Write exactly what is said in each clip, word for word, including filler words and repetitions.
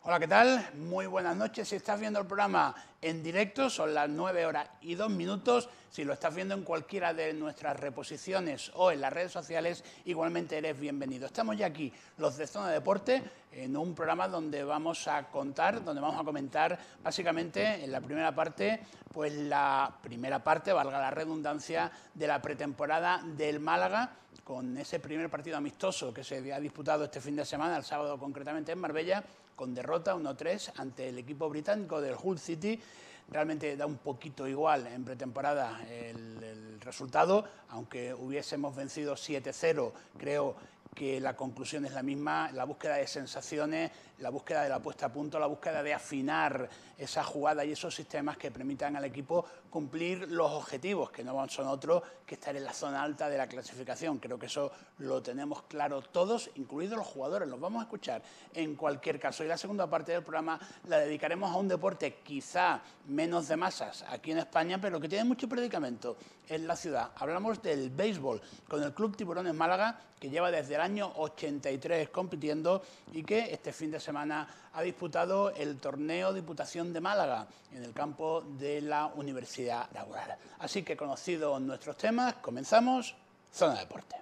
Hola, ¿qué tal? Muy buenas noches. Si estás viendo el programa en directo, son las nueve horas y dos minutos. Si lo estás viendo en cualquiera de nuestras reposiciones o en las redes sociales, igualmente eres bienvenido. Estamos ya aquí, los de Zona Deporte, en un programa donde vamos a contar, donde vamos a comentar básicamente en la primera parte, pues la primera parte, valga la redundancia, de la pretemporada del Málaga, con ese primer partido amistoso que se ha disputado este fin de semana, el sábado concretamente en Marbella, con derrota uno tres ante el equipo británico del Hull City. Realmente da un poquito igual en pretemporada el, el resultado, aunque hubiésemos vencido siete cero, creo que la conclusión es la misma, la búsqueda de sensaciones, la búsqueda de la puesta a punto, la búsqueda de afinar esa jugada y esos sistemas que permitan al equipo cumplir los objetivos, que no son otros que estar en la zona alta de la clasificación. Creo que eso lo tenemos claro todos, incluidos los jugadores. Los vamos a escuchar en cualquier caso. Y la segunda parte del programa la dedicaremos a un deporte quizá menos de masas aquí en España, pero que tiene mucho predicamento en la ciudad. Hablamos del béisbol con el Club Tiburones Málaga, que lleva desde el año ochenta y tres compitiendo y que este fin de semana ha disputado el torneo Diputación de Málaga en el campo de la Universidad Laboral. Así que, conocidos nuestros temas, comenzamos Zona Deporte.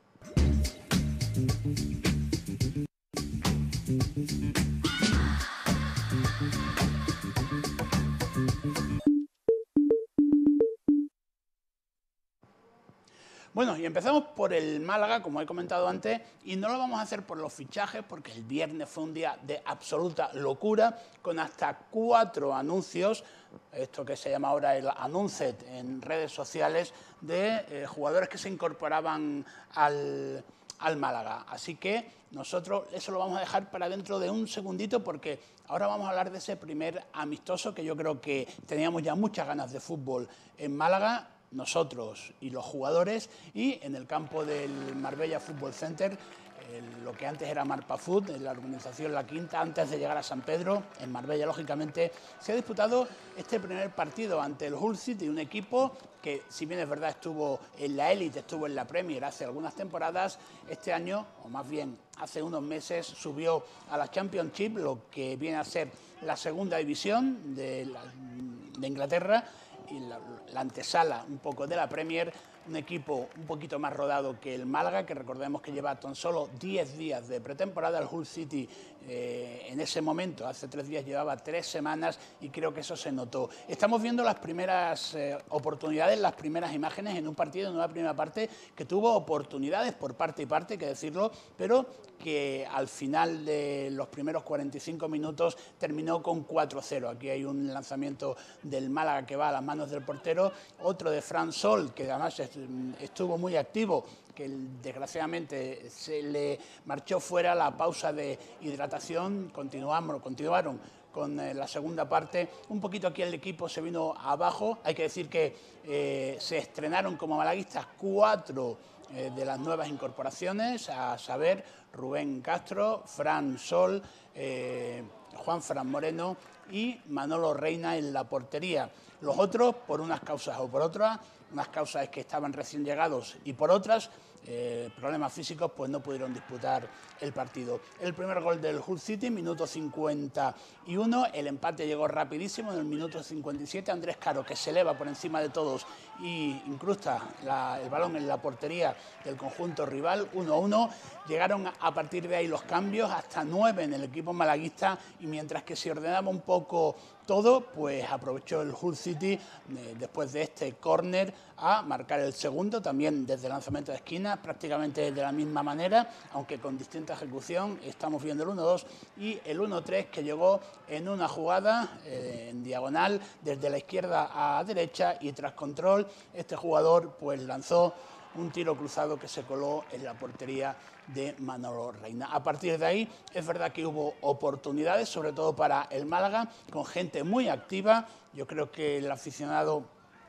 Bueno, y empezamos por el Málaga, como he comentado antes, y no lo vamos a hacer por los fichajes, porque el viernes fue un día de absoluta locura, con hasta cuatro anuncios, esto que se llama ahora el Anuncet en redes sociales, de eh, jugadores que se incorporaban al, al Málaga. Así que nosotros eso lo vamos a dejar para dentro de un segundito, porque ahora vamos a hablar de ese primer amistoso, que yo creo que teníamos ya muchas ganas de fútbol en Málaga, nosotros y los jugadores, y en el campo del Marbella Fútbol Center, eh, lo que antes era Marpafood, en la organización La Quinta, antes de llegar a San Pedro, en Marbella, lógicamente, se ha disputado este primer partido ante el Hull City, un equipo que, si bien es verdad, estuvo en la élite, estuvo en la Premier hace algunas temporadas, este año, o más bien hace unos meses, subió a la Championship, lo que viene a ser la segunda división de, la, de Inglaterra, y la, la antesala un poco de la Premier, un equipo un poquito más rodado que el Málaga, que recordemos que lleva tan solo diez días de pretemporada. El Hull City eh, en ese momento, hace tres días, llevaba tres semanas y creo que eso se notó. Estamos viendo las primeras eh, oportunidades, las primeras imágenes en un partido, en una primera parte, que tuvo oportunidades por parte y parte, hay que decirlo, pero que al final de los primeros cuarenta y cinco minutos terminó con cuatro cero. Aquí hay un lanzamiento del Málaga que va a las manos del portero, otro de Fran Sol, que además estuvo muy activo, que desgraciadamente se le marchó fuera la pausa de hidratación. Continuamos, continuaron con eh, la segunda parte. Un poquito aquí el equipo se vino abajo. Hay que decir que eh, se estrenaron como malaguistas cuatro eh, de las nuevas incorporaciones, a saber, Rubén Castro, Fran Sol, eh, Juan Fran Moreno y Manolo Reina en la portería. Los otros, por unas causas o por otras, unas causas es que estaban recién llegados y por otras, eh, problemas físicos, pues no pudieron disputar el partido. El primer gol del Hull City, minuto cincuenta y uno, el empate llegó rapidísimo en el minuto cincuenta y siete, Andrés Caro, que se eleva por encima de todos y incrusta la, el balón en la portería del conjunto rival, uno a uno. Llegaron a partir de ahí los cambios, hasta nueve en el equipo malaguista, y mientras que se ordenaba un poco todo, pues aprovechó el Hull City eh, después de este córner a marcar el segundo, también desde el lanzamiento de esquina, prácticamente de la misma manera, aunque con distinta ejecución. Estamos viendo el uno dos y el uno tres, que llegó en una jugada eh, en diagonal desde la izquierda a derecha, y tras control este jugador pues lanzó un tiro cruzado que se coló en la portería de Manolo Reina. A partir de ahí es verdad que hubo oportunidades, sobre todo para el Málaga, con gente muy activa. Yo creo que el aficionado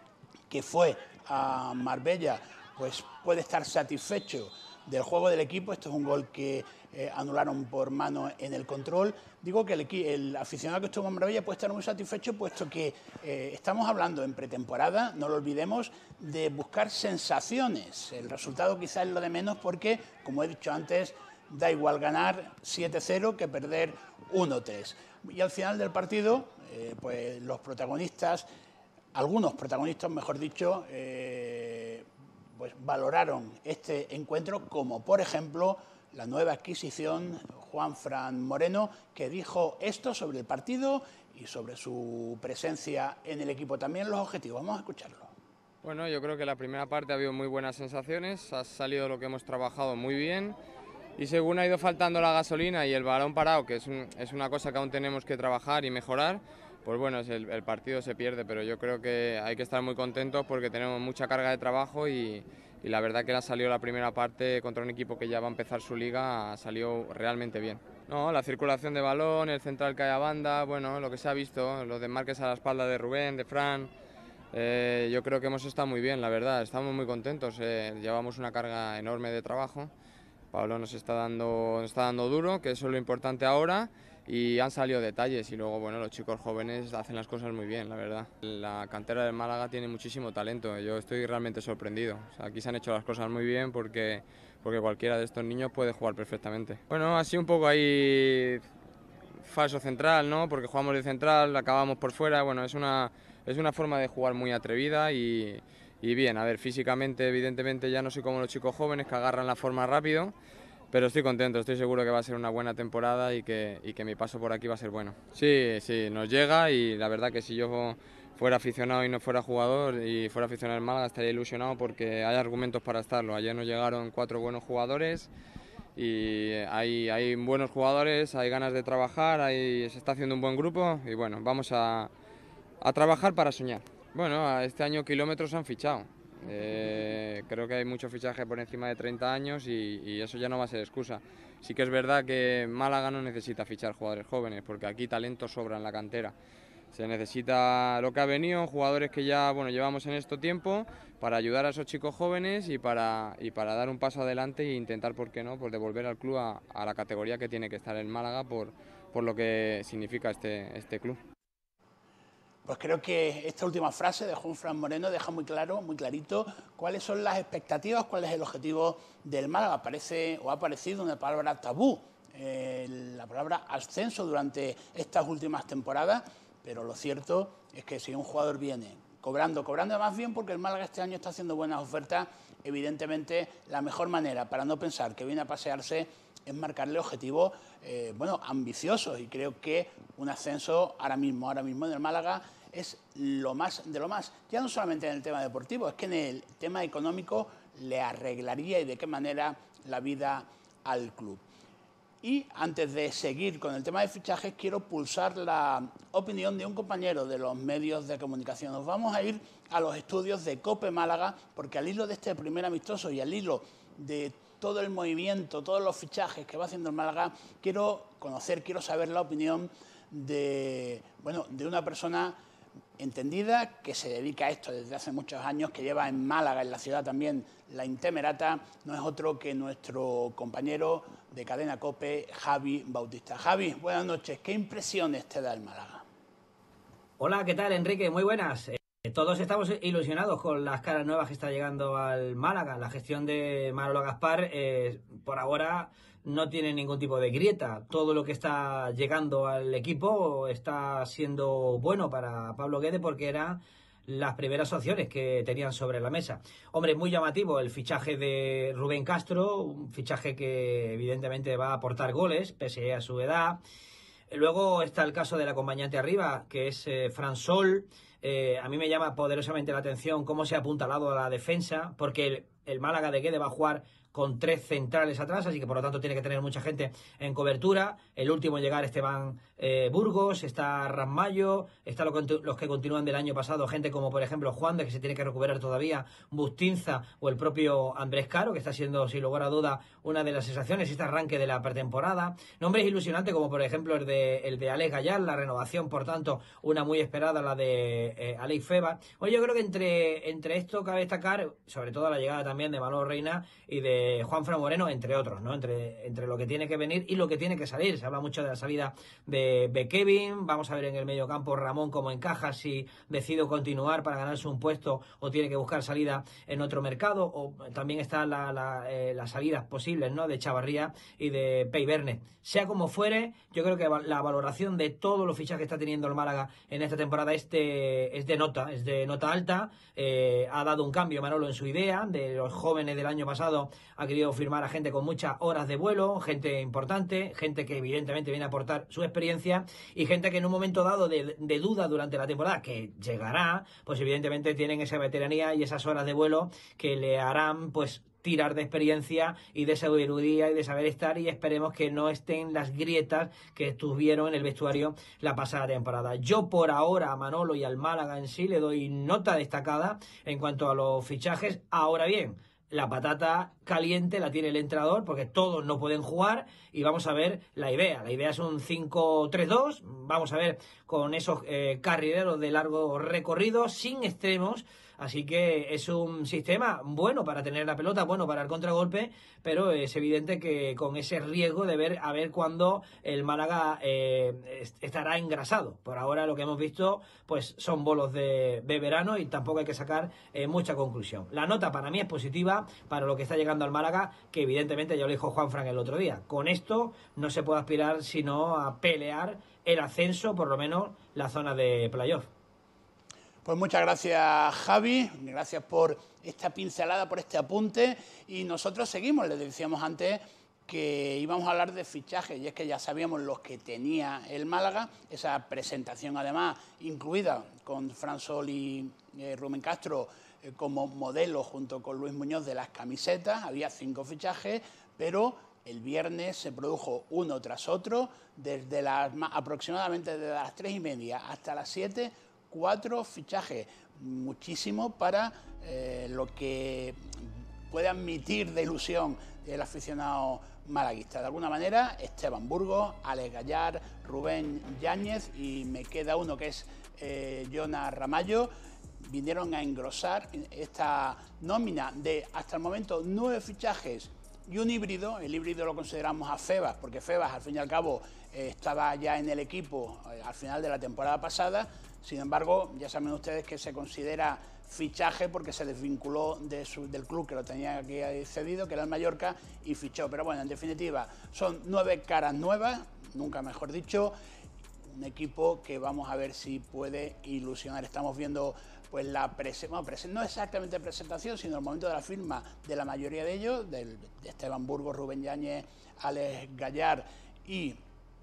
que fue a Marbella pues puede estar satisfecho del juego del equipo. Esto es un gol que eh, anularon por mano en el control. Digo que el, el aficionado que estuvo en Marbella puede estar muy satisfecho, puesto que eh, estamos hablando en pretemporada, no lo olvidemos, de buscar sensaciones. El resultado quizás es lo de menos, porque, como he dicho antes, da igual ganar siete cero que perder uno tres. Y al final del partido, eh, pues los protagonistas, algunos protagonistas, mejor dicho, eh, pues valoraron este encuentro, como por ejemplo la nueva adquisición, Juanfran Moreno, que dijo esto sobre el partido y sobre su presencia en el equipo, también los objetivos. Vamos a escucharlo. Bueno, yo creo que la primera parte ha habido muy buenas sensaciones, ha salido lo que hemos trabajado muy bien y según ha ido faltando la gasolina y el balón parado, que es, un, es una cosa que aún tenemos que trabajar y mejorar, pues bueno, el, el partido se pierde, pero yo creo que hay que estar muy contentos porque tenemos mucha carga de trabajo y, y la verdad que ha salido la primera parte contra un equipo que ya va a empezar su liga, ha salido realmente bien. No, la circulación de balón, el central que hay a banda, bueno, lo que se ha visto, los desmarques a la espalda de Rubén, de Fran. Eh, yo creo que hemos estado muy bien, la verdad, estamos muy contentos, eh, llevamos una carga enorme de trabajo, Pablo nos está dando, nos está dando duro, que eso es lo importante ahora, y han salido detalles y luego bueno, los chicos jóvenes hacen las cosas muy bien, la verdad. La cantera del Málaga tiene muchísimo talento, yo estoy realmente sorprendido, o sea, aquí se han hecho las cosas muy bien porque, porque cualquiera de estos niños puede jugar perfectamente. Bueno, así un poco ahí falso central, ¿no? Porque jugamos de central, acabamos por fuera, bueno, es una... Es una forma de jugar muy atrevida y, y bien, a ver, físicamente evidentemente ya no soy como los chicos jóvenes que agarran la forma rápido, pero estoy contento, estoy seguro que va a ser una buena temporada y que, y que mi paso por aquí va a ser bueno. Sí, sí, nos llega y la verdad que si yo fuera aficionado y no fuera jugador y fuera aficionado al Málaga estaría ilusionado porque hay argumentos para estarlo. Ayer nos llegaron cuatro buenos jugadores y hay, hay buenos jugadores, hay ganas de trabajar, hay, se está haciendo un buen grupo y bueno, vamos a... A trabajar para soñar. Bueno, este año kilómetros han fichado. Eh, creo que hay mucho fichaje por encima de treinta años y, y eso ya no va a ser excusa. Sí que es verdad que Málaga no necesita fichar jugadores jóvenes porque aquí talento sobra en la cantera. Se necesita lo que ha venido, jugadores que ya bueno, llevamos en esto tiempo para ayudar a esos chicos jóvenes y para, y para dar un paso adelante e intentar, ¿por qué no?, pues devolver al club a, a la categoría que tiene que estar en Málaga por, por lo que significa este, este club. Pues creo que esta última frase de Juanfran Moreno deja muy claro, muy clarito, cuáles son las expectativas, cuál es el objetivo del Málaga. Parece o ha aparecido una palabra tabú, eh, la palabra ascenso durante estas últimas temporadas, pero lo cierto es que si un jugador viene cobrando, cobrando más bien porque el Málaga este año está haciendo buenas ofertas, evidentemente la mejor manera para no pensar que viene a pasearse es marcarle objetivos eh, bueno, ambiciosos, y creo que un ascenso ahora mismo, ahora mismo en el Málaga es lo más de lo más, ya no solamente en el tema deportivo, es que en el tema económico le arreglaría y de qué manera la vida al club. Y antes de seguir con el tema de fichajes, quiero pulsar la opinión de un compañero de los medios de comunicación. Nos vamos a ir a los estudios de COPE Málaga, porque al hilo de este primer amistoso y al hilo de todo el movimiento, todos los fichajes que va haciendo el Málaga, quiero conocer, quiero saber la opinión de, bueno, de una persona entendida que se dedica a esto desde hace muchos años, que lleva en Málaga, en la ciudad también, la Intemerata, no es otro que nuestro compañero de Cadena COPE, Javi Bautista. Javi, buenas noches. ¿Qué impresiones te da el Málaga? Hola, ¿qué tal, Enrique? Muy buenas. Eh, todos estamos ilusionados con las caras nuevas que está llegando al Málaga. La gestión de Manolo Gaspar, eh, por ahora, no tiene ningún tipo de grieta. Todo lo que está llegando al equipo está siendo bueno para Pablo Guede porque eran las primeras opciones que tenían sobre la mesa. Hombre, muy llamativo el fichaje de Rubén Castro, un fichaje que evidentemente va a aportar goles, pese a su edad. Luego está el caso del acompañante arriba, que es eh, Fran Sol. Eh, a mí me llama poderosamente la atención cómo se ha apuntalado a la defensa, porque el, el Málaga de Guede va a jugar con tres centrales atrás, así que por lo tanto tiene que tener mucha gente en cobertura. El último en llegar, Esteban eh, Burgos, está Ramallo, está lo, los que continúan del año pasado, gente como por ejemplo Juan de, que se tiene que recuperar todavía, Bustinza o el propio Andrés Caro, que está siendo sin lugar a duda una de las sensaciones, este arranque de la pretemporada. Nombres ilusionantes como por ejemplo el de, el de Alex Gallar, la renovación, por tanto, una muy esperada, la de eh, Alex Feba. Bueno, yo creo que entre, entre esto cabe destacar, sobre todo la llegada también de Manolo Reina y de eh, Juanfran Moreno, entre otros, ¿no? Entre, entre lo que tiene que venir y lo que tiene que salir. Se habla mucho de la salida de, de Kevin. Vamos a ver en el medio campo Ramón cómo encaja, si decide continuar para ganarse un puesto o tiene que buscar salida en otro mercado. O también están la, la, eh, las salidas posibles, ¿no? De Chavarría y de Peiverne. Sea como fuere, yo creo que la valoración de todos los fichajes que está teniendo el Málaga en esta temporada es de, es de nota, es de nota alta. Eh, ha dado un cambio Manolo en su idea. De los jóvenes del año pasado ha querido firmar a gente con muchas horas de vuelo, gente importante, gente que evidentemente viene a aportar su experiencia y gente que en un momento dado de, de duda durante la temporada, que llegará, pues evidentemente tienen esa veteranía y esas horas de vuelo que le harán pues tirar de experiencia y de sabiduría y de saber estar, y esperemos que no estén las grietas que estuvieron en el vestuario la pasada temporada. Yo por ahora a Manolo y al Málaga en sí le doy nota destacada en cuanto a los fichajes. Ahora bien, la patata caliente la tiene el entrenador porque todos no pueden jugar y vamos a ver la idea. La idea es un cinco tres dos, vamos a ver con esos eh, carrileros de largo recorrido, sin extremos. Así que es un sistema bueno para tener la pelota, bueno para el contragolpe, pero es evidente que con ese riesgo de ver a ver cuándo el Málaga eh, estará engrasado. Por ahora lo que hemos visto pues son bolos de, de verano y tampoco hay que sacar eh, mucha conclusión. La nota para mí es positiva para lo que está llegando al Málaga, que evidentemente ya lo dijo Juanfran el otro día. Con esto no se puede aspirar sino a pelear el ascenso, por lo menos la zona de playoff. Pues muchas gracias, Javi, gracias por esta pincelada, por este apunte, y nosotros seguimos. Les decíamos antes que íbamos a hablar de fichajes, y es que ya sabíamos los que tenía el Málaga, esa presentación además incluida con Fran Sol y eh, Rubén Castro eh, como modelo junto con Luis Muñoz de las camisetas. Había cinco fichajes, pero el viernes se produjo uno tras otro, desde las aproximadamente desde las tres y media hasta las siete, cuatro fichajes, muchísimo para eh, lo que puede admitir de ilusión el aficionado malaguista. De alguna manera, Esteban Burgos, Alex Gallar, Rubén Yáñez y me queda uno que es eh, Jonas Ramallo, vinieron a engrosar esta nómina de hasta el momento nueve fichajes y un híbrido. El híbrido lo consideramos a Febas, porque Febas al fin y al cabo eh, estaba ya en el equipo eh, al final de la temporada pasada. Sin embargo, ya saben ustedes que se considera fichaje porque se desvinculó de su, del club que lo tenía aquí cedido, que era el Mallorca, y fichó. Pero bueno, en definitiva, son nueve caras nuevas, nunca mejor dicho, un equipo que vamos a ver si puede ilusionar. Estamos viendo pues la prese bueno, prese no exactamente presentación, sino el momento de la firma de la mayoría de ellos, del, de Esteban Burgos, Rubén Yáñez, Alex Gallar y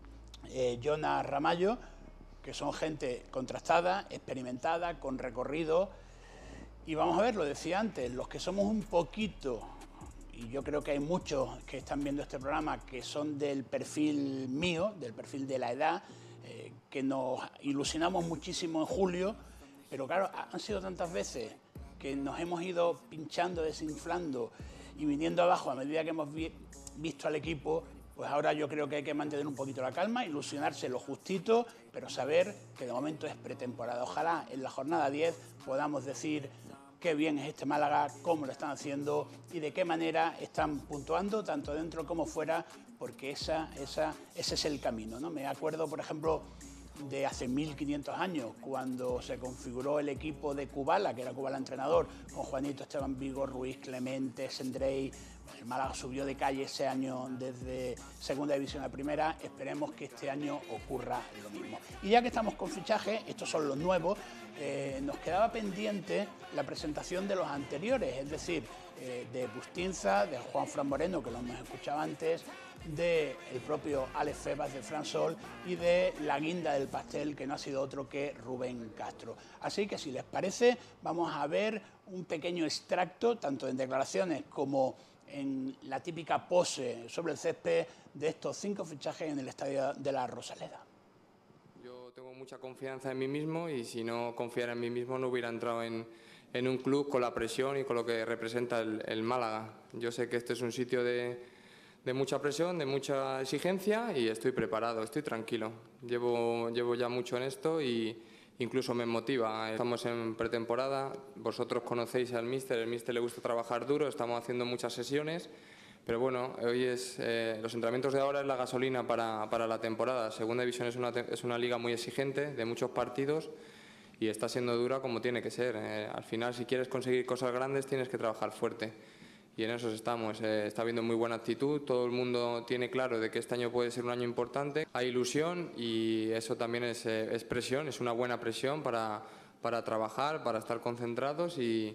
eh, Jonas Ramallo, que son gente contrastada, experimentada, con recorrido. Y vamos a ver, lo decía antes, los que somos un poquito, y yo creo que hay muchos que están viendo este programa que son del perfil mío, del perfil de la edad, eh, que nos ilusionamos muchísimo en julio, pero claro, han sido tantas veces que nos hemos ido pinchando, desinflando y viniendo abajo a medida que hemos vi visto al equipo. Pues ahora yo creo que hay que mantener un poquito la calma, ilusionarse lo justito, pero saber que de momento es pretemporada. Ojalá en la jornada diez podamos decir qué bien es este Málaga, cómo lo están haciendo y de qué manera están puntuando, tanto dentro como fuera, porque esa, esa, ese es el camino, ¿no? Me acuerdo, por ejemplo, de hace mil quinientos años, cuando se configuró el equipo de Kubala, que era Kubala entrenador, con Juanito, Esteban Vigo, Ruiz, Clemente, Sendrey. El Málaga subió de calle ese año desde segunda división a primera. Esperemos que este año ocurra lo mismo. Y ya que estamos con fichajes, estos son los nuevos, eh, nos quedaba pendiente la presentación de los anteriores, es decir, eh, de Bustinza, de Juanfran Moreno, que lo hemos escuchado antes, del propio Alex Febas, de Fran Sol, y de la guinda del pastel, que no ha sido otro que Rubén Castro. Así que si les parece, vamos a ver un pequeño extracto, tanto en declaraciones como en la típica pose sobre el césped, de estos cinco fichajes en el estadio de la Rosaleda. Yo tengo mucha confianza en mí mismo y si no confiara en mí mismo no hubiera entrado en, en un club con la presión y con lo que representa el, el Málaga. Yo sé que este es un sitio de, de mucha presión, de mucha exigencia y estoy preparado, estoy tranquilo. Llevo, llevo ya mucho en esto y incluso me motiva. Estamos en pretemporada, vosotros conocéis al míster, el míster le gusta trabajar duro, estamos haciendo muchas sesiones Pero bueno, hoy es eh, los entrenamientos de ahora es la gasolina para, para la temporada. Segunda división es una, es una liga muy exigente, de muchos partidos, y está siendo dura como tiene que ser. Eh, al final, si quieres conseguir cosas grandes, tienes que trabajar fuerte. Y en eso estamos. Eh, está habiendo muy buena actitud, todo el mundo tiene claro de que este año puede ser un año importante. Hay ilusión y eso también es, eh, es presión, es una buena presión para, para trabajar, para estar concentrados y,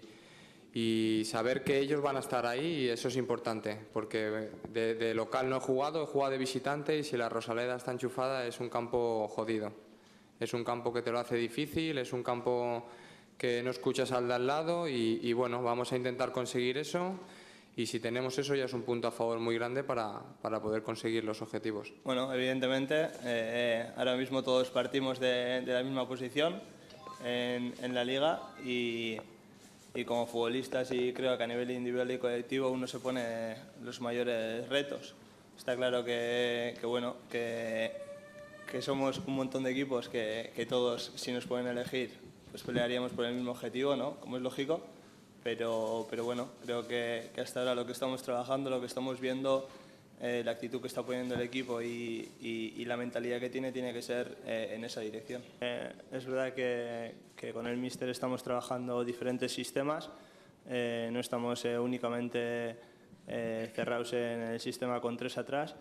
y saber que ellos van a estar ahí, y eso es importante, porque de, de local no he jugado, he jugado de visitante, y si la Rosaleda está enchufada es un campo jodido. Es un campo que te lo hace difícil, es un campo que no escuchas al de al lado y, y bueno, vamos a intentar conseguir eso. Y si tenemos eso ya es un punto a favor muy grande para, para poder conseguir los objetivos. Bueno, evidentemente, eh, eh, ahora mismo todos partimos de, de la misma posición en, en la liga y, y como futbolistas, y creo que a nivel individual y colectivo uno se pone los mayores retos. Está claro que, que, bueno, que, que somos un montón de equipos que, que todos, si nos pueden elegir, pues pelearíamos por el mismo objetivo, ¿no? Como es lógico. Pero, pero bueno, creo que, que hasta ahora lo que estamos trabajando, lo que estamos viendo, eh, la actitud que está poniendo el equipo y, y, y la mentalidad que tiene, tiene que ser eh, en esa dirección. Eh, es verdad que, que con el míster estamos trabajando diferentes sistemas, eh, no estamos eh, únicamente eh, cerrados en el sistema con tres atrás,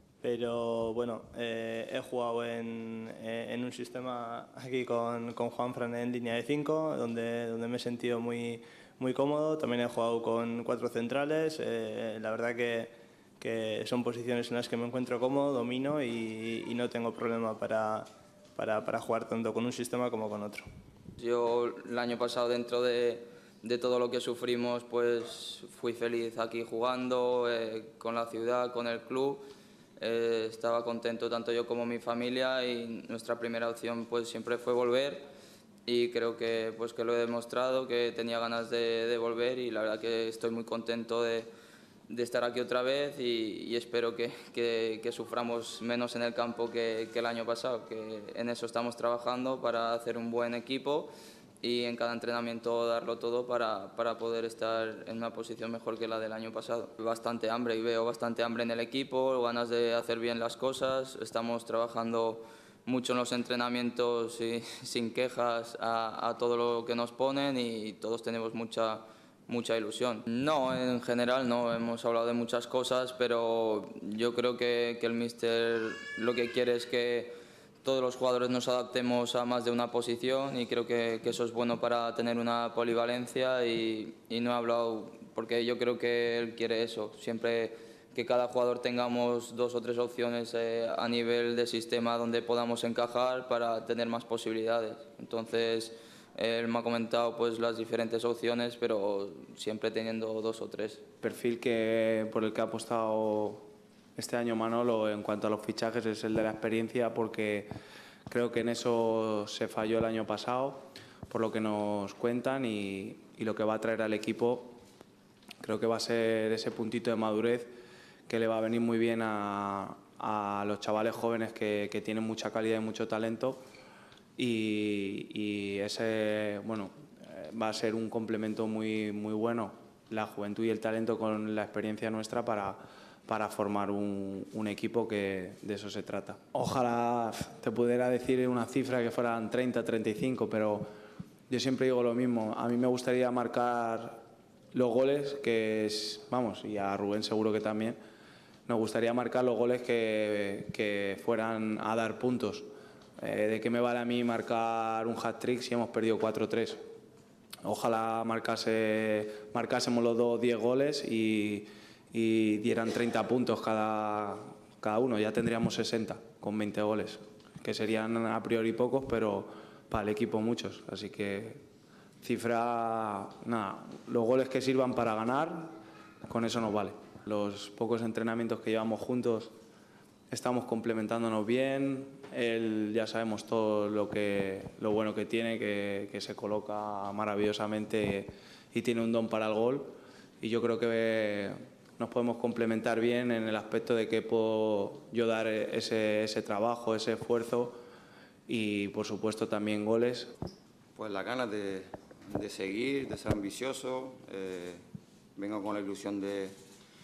pero bueno, eh, he jugado en, en un sistema aquí con, con Juanfran en línea de cinco, donde, donde me he sentido muy muy cómodo. También he jugado con cuatro centrales, eh, la verdad que, que son posiciones en las que me encuentro cómodo, domino y, y no tengo problema para, para, para jugar tanto con un sistema como con otro. Yo el año pasado, dentro de, de todo lo que sufrimos, pues fui feliz aquí jugando, eh, con la ciudad, con el club. Eh, estaba contento tanto yo como mi familia, y nuestra primera opción pues siempre fue volver. Y creo que, pues, que lo he demostrado, que tenía ganas de, de volver, y la verdad que estoy muy contento de, de estar aquí otra vez y, y espero que, que, que suframos menos en el campo que, que el año pasado, que en eso estamos trabajando para hacer un buen equipo y en cada entrenamiento darlo todo para, para poder estar en una posición mejor que la del año pasado. Bastante hambre, y veo bastante hambre en el equipo, ganas de hacer bien las cosas. Estamos trabajando mucho en los entrenamientos y sin quejas a, a todo lo que nos ponen, y todos tenemos mucha, mucha ilusión. No, en general no, hemos hablado de muchas cosas, pero yo creo que, que el míster lo que quiere es que todos los jugadores nos adaptemos a más de una posición, y creo que, que eso es bueno para tener una polivalencia, y, y no he hablado porque yo creo que él quiere eso, siempre que cada jugador tengamos dos o tres opciones eh, a nivel de sistema donde podamos encajar para tener más posibilidades. Entonces, él me ha comentado pues las diferentes opciones, pero siempre teniendo dos o tres. El perfil que, por el que ha apostado este año Manolo en cuanto a los fichajes es el de la experiencia, porque creo que en eso se falló el año pasado, por lo que nos cuentan, y, y lo que va a traer al equipo creo que va a ser ese puntito de madurez que le va a venir muy bien a, a los chavales jóvenes que, que tienen mucha calidad y mucho talento, y, y ese, bueno, va a ser un complemento muy, muy bueno, la juventud y el talento con la experiencia nuestra para, para formar un, un equipo, que de eso se trata. Ojalá te pudiera decir una cifra que fueran treinta, treinta y cinco, pero yo siempre digo lo mismo. A mí me gustaría marcar los goles, que es, vamos, y a Rubén seguro que también, nos gustaría marcar los goles que, que fueran a dar puntos. Eh, ¿De qué me vale a mí marcar un hat-trick si hemos perdido cuatro tres? Ojalá marcase, marcásemos los dos diez goles y, y dieran treinta puntos cada, cada uno. Ya tendríamos sesenta con veinte goles, que serían a priori pocos, pero para el equipo muchos. Así que cifra, nada, los goles que sirvan para ganar, con eso nos vale. Los pocos entrenamientos que llevamos juntos estamos complementándonos bien. Él, ya sabemos todo lo, que, lo bueno que tiene, que, que se coloca maravillosamente y tiene un don para el gol. Y yo creo que nos podemos complementar bien en el aspecto de que puedo yo dar ese, ese trabajo, ese esfuerzo y, por supuesto, también goles. Pues las ganas de, de seguir, de ser ambicioso. Eh, vengo con la ilusión de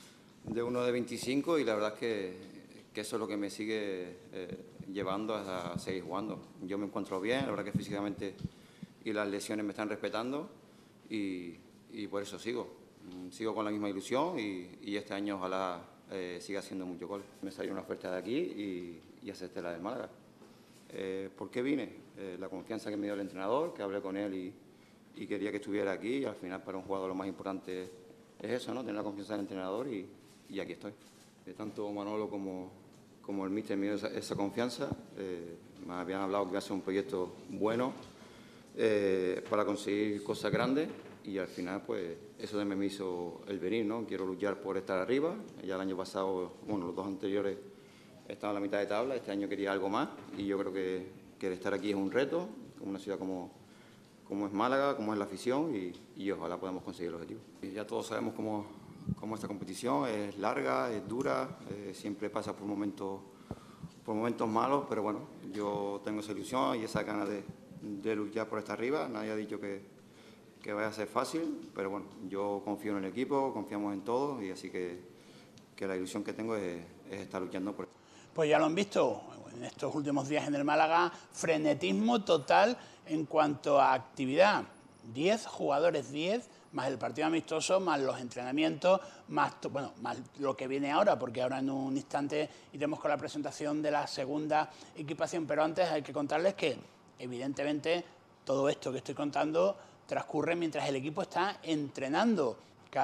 de uno de veinticinco y la verdad es que, que eso es lo que me sigue eh, llevando a seguir jugando. Yo me encuentro bien, la verdad que físicamente y las lesiones me están respetando y, y por eso sigo. Sigo con la misma ilusión y, y este año ojalá eh, siga haciendo mucho gol. Me salió una oferta de aquí y, y acepté la del Málaga. Eh, ¿Por qué vine? Eh, la confianza que me dio el entrenador, que hablé con él y, y quería que estuviera aquí y al final para un jugador lo más importante es eso, ¿no? Tener la confianza del entrenador y, y aquí estoy. Eh, tanto Manolo como, como el míster me dio esa, esa confianza. Eh, me habían hablado que iba a ser un proyecto bueno eh, para conseguir cosas grandes y al final pues eso también me hizo el venir, ¿no? Quiero luchar por estar arriba. Ya el año pasado, bueno, los dos anteriores estaba en la mitad de tabla, este año quería algo más y yo creo que, que el estar aquí es un reto, como una ciudad como, como es Málaga, como es la afición y, y ojalá podamos conseguir el objetivo. Y ya todos sabemos cómo, cómo esta competición es larga, es dura, eh, siempre pasa por momentos, por momentos malos, pero bueno, yo tengo esa ilusión y esa ganas de, de luchar por estar arriba. Nadie ha dicho que, que vaya a ser fácil, pero bueno, yo confío en el equipo, confiamos en todos y así que, que la ilusión que tengo es, es estar luchando por. Pues ya lo han visto en estos últimos días en el Málaga, frenetismo total en cuanto a actividad. diez jugadores, diez, más el partido amistoso, más los entrenamientos, más, bueno, más lo que viene ahora, porque ahora en un instante iremos con la presentación de la segunda equipación. Pero antes hay que contarles que, evidentemente, todo esto que estoy contando transcurre mientras el equipo está entrenando.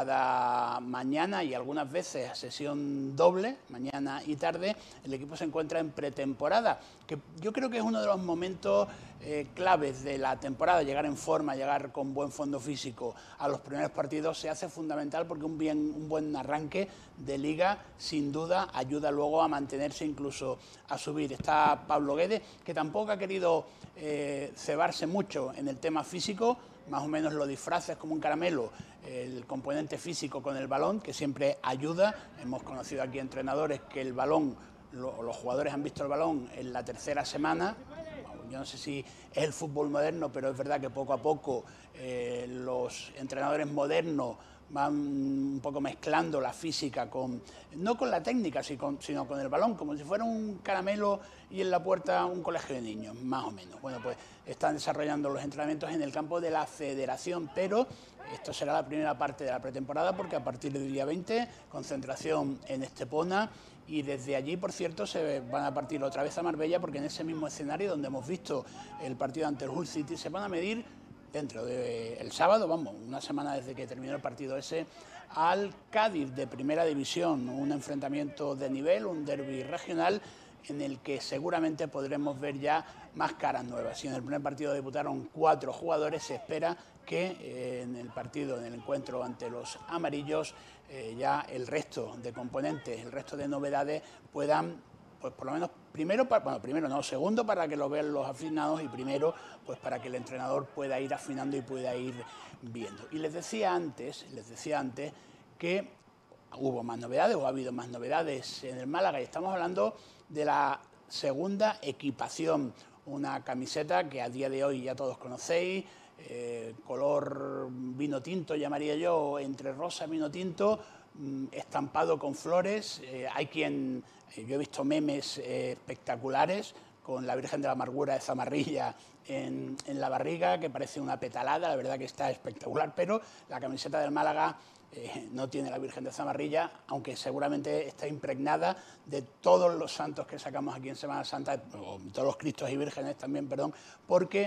Cada mañana y algunas veces a sesión doble, mañana y tarde, el equipo se encuentra en pretemporada, que yo creo que es uno de los momentos eh, claves de la temporada. Llegar en forma, llegar con buen fondo físico a los primeros partidos se hace fundamental porque un, bien, un buen arranque de liga sin duda ayuda luego a mantenerse, incluso a subir. Está Pablo Guedes, que tampoco ha querido eh, cebarse mucho en el tema físico, más o menos lo disfraza, es como un caramelo, el componente físico con el balón, que siempre ayuda. Hemos conocido aquí entrenadores que el balón, lo, los jugadores han visto el balón en la tercera semana. Yo no sé si es el fútbol moderno, pero es verdad que poco a poco eh, los entrenadores modernos van un poco mezclando la física con, no con la técnica, sino con el balón, como si fuera un caramelo y en la puerta un colegio de niños, más o menos. Bueno, pues están desarrollando los entrenamientos en el campo de la federación, pero esto será la primera parte de la pretemporada porque a partir del día veinte, concentración en Estepona y desde allí, por cierto, se van a partir otra vez a Marbella porque en ese mismo escenario donde hemos visto el partido ante el Hull City se van a medir dentro del sábado, vamos, una semana desde que terminó el partido ese, al Cádiz de Primera División, un enfrentamiento de nivel, un derbi regional en el que seguramente podremos ver ya más caras nuevas. Si en el primer partido debutaron cuatro jugadores, se espera que eh, en el partido, en el encuentro ante los amarillos, eh, ya el resto de componentes, el resto de novedades puedan, pues por lo menos, primero, para, bueno, primero no, segundo para que lo vean los aficionados y primero, pues para que el entrenador pueda ir afinando y pueda ir viendo. Y les decía antes, les decía antes que hubo más novedades o ha habido más novedades en el Málaga y estamos hablando de la segunda equipación, una camiseta que a día de hoy ya todos conocéis, eh, color vino tinto llamaría yo, entre rosa y vino tinto, estampado con flores. Eh, hay quien, eh, yo he visto memes eh, espectaculares con la Virgen de la Amargura de Zamarrilla en, en la barriga, que parece una petalada, la verdad que está espectacular, pero la camiseta del Málaga eh, no tiene la Virgen de Zamarrilla, aunque seguramente está impregnada de todos los santos que sacamos aquí en Semana Santa, o todos los Cristos y Vírgenes también, perdón, porque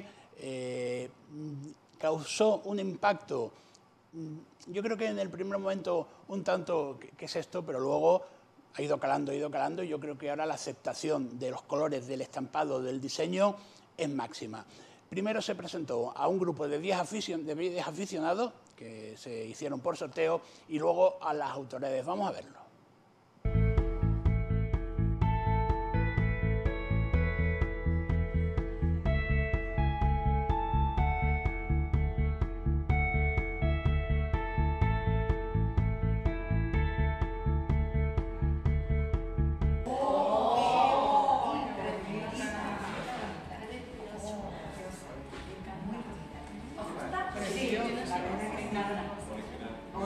eh, causó un impacto. Yo creo que en el primer momento un tanto, ¿qué es esto? Pero luego ha ido calando, ha ido calando y yo creo que ahora la aceptación de los colores, del estampado, del diseño es máxima. Primero se presentó a un grupo de diez aficionados que se hicieron por sorteo y luego a las autoridades. Vamos a verlo.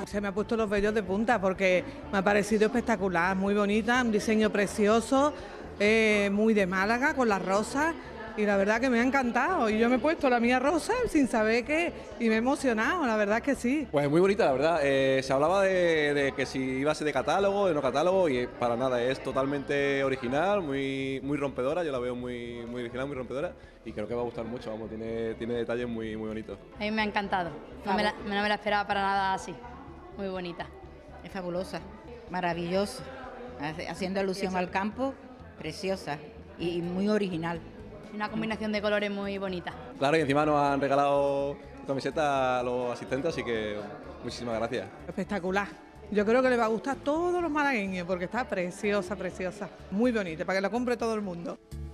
Se me ha puesto los vellos de punta porque me ha parecido espectacular, muy bonita, un diseño precioso, eh, muy de Málaga, con las rosas, y la verdad que me ha encantado. Y yo me he puesto la mía rosa sin saber qué, y me he emocionado, la verdad que sí. Pues muy bonita, la verdad. Eh, se hablaba de, de que si iba a ser de catálogo, de no catálogo, y para nada, es totalmente original, muy, muy rompedora, yo la veo muy, muy original, muy rompedora, y creo que va a gustar mucho, vamos, tiene, tiene detalles muy, muy bonitos. A mí me ha encantado, no me, la, no me la esperaba para nada así, muy bonita. Es fabulosa, maravillosa, haciendo alusión al campo, preciosa y muy original. Una combinación de colores muy bonita. Claro, y encima nos han regalado camiseta a los asistentes, así que muchísimas gracias. Espectacular. Yo creo que le va a gustar a todos los malagueños porque está preciosa, preciosa. Muy bonita, para que la compre todo el mundo.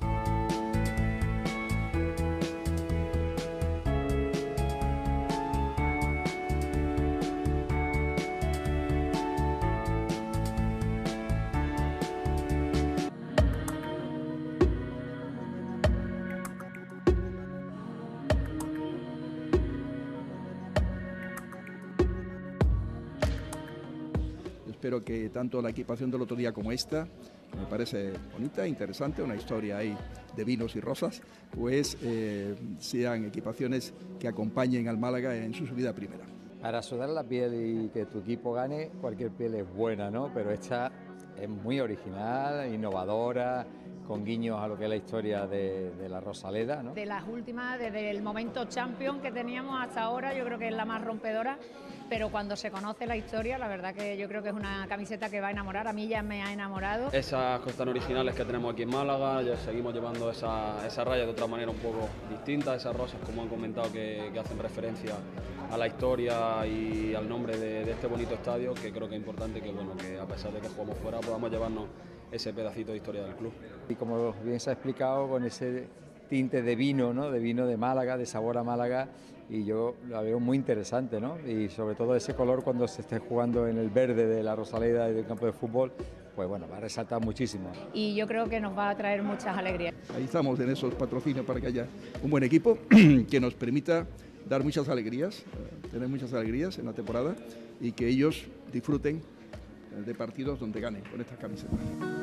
Espero que tanto la equipación del otro día como esta, que me parece bonita, interesante, una historia ahí de vinos y rosas, pues eh, sean equipaciones que acompañen al Málaga en su subida a primera. Para sudar la piel y que tu equipo gane, cualquier piel es buena, ¿no? Pero esta es muy original, innovadora, con guiños a lo que es la historia de, de la Rosaleda, ¿no? De las últimas, desde el momento champion que teníamos hasta ahora, yo creo que es la más rompedora, pero cuando se conoce la historia, la verdad que yo creo que es una camiseta que va a enamorar, a mí ya me ha enamorado. Esas cosas tan originales que tenemos aquí en Málaga, ya seguimos llevando esa, esa raya de otra manera un poco distinta, esas rosas, como han comentado, que, que hacen referencia a la historia y al nombre de, de este bonito estadio, que creo que es importante que, bueno, que a pesar de que jugamos fuera, podamos llevarnos ese pedacito de historia del club. Y como bien se ha explicado, con ese tinte de vino, ¿no? De vino de Málaga, de sabor a Málaga, y yo la veo muy interesante, ¿no? Y sobre todo ese color cuando se esté jugando en el verde de la Rosaleda y del campo de fútbol, pues bueno, va a resaltar muchísimo. Y yo creo que nos va a traer muchas alegrías. Ahí estamos en esos patrocinios para que haya un buen equipo que nos permita dar muchas alegrías, tener muchas alegrías en la temporada y que ellos disfruten de partidos donde ganen con estas camisetas.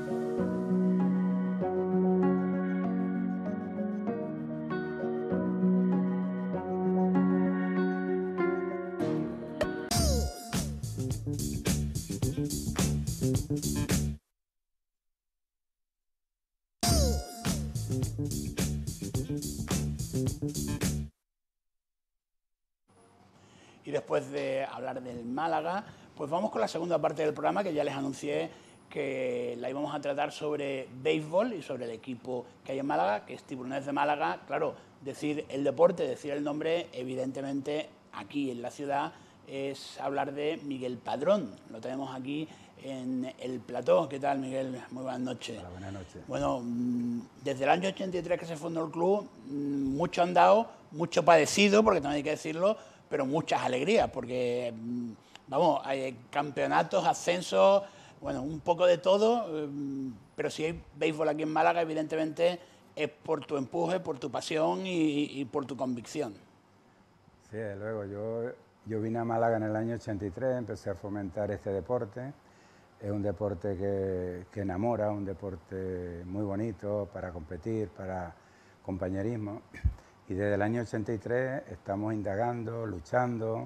Y después de hablar del Málaga, pues vamos con la segunda parte del programa, que ya les anuncié que la íbamos a tratar sobre béisbol y sobre el equipo que hay en Málaga, que es Tiburones de Málaga. Claro, decir el deporte, decir el nombre, evidentemente aquí en la ciudad es hablar de Miguel Padrón. Lo tenemos aquí en el plató. ¿Qué tal, Miguel? Muy buenas noches. Hola, buenas noches. Bueno, desde el año ochenta y tres que se fundó el club, mucho han dado, mucho padecido, porque también hay que decirlo, pero muchas alegrías, porque, vamos, hay campeonatos, ascensos, bueno, un poco de todo, pero si hay béisbol aquí en Málaga, evidentemente es por tu empuje, por tu pasión y, y por tu convicción. Sí, desde luego, yo, yo vine a Málaga en el año ochenta y tres, empecé a fomentar este deporte. Es un deporte que, que enamora, un deporte muy bonito para competir, para compañerismo. Y desde el año ochenta y tres estamos indagando, luchando.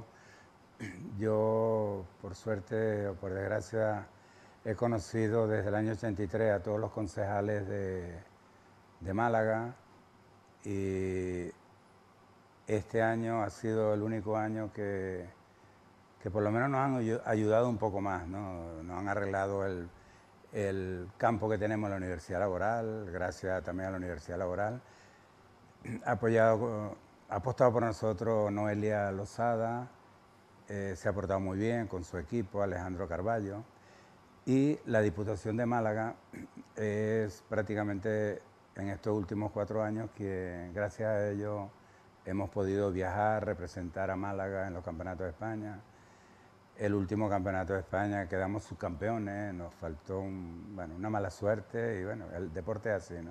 Yo, por suerte o por desgracia, he conocido desde el año ochenta y tres a todos los concejales de, de Málaga, y este año ha sido el único año que, que por lo menos nos han ayudado un poco más, ¿no? Nos han arreglado el, el campo que tenemos en la Universidad Laboral, gracias también a la Universidad Laboral. Ha apoyado, ha apostado por nosotros Noelia Lozada, eh, se ha portado muy bien con su equipo, Alejandro Carballo, y la Diputación de Málaga es prácticamente en estos últimos cuatro años que gracias a ellos hemos podido viajar, representar a Málaga en los campeonatos de España. El último campeonato de España quedamos subcampeones, nos faltó un, bueno, una mala suerte y bueno, el deporte es así, ¿no?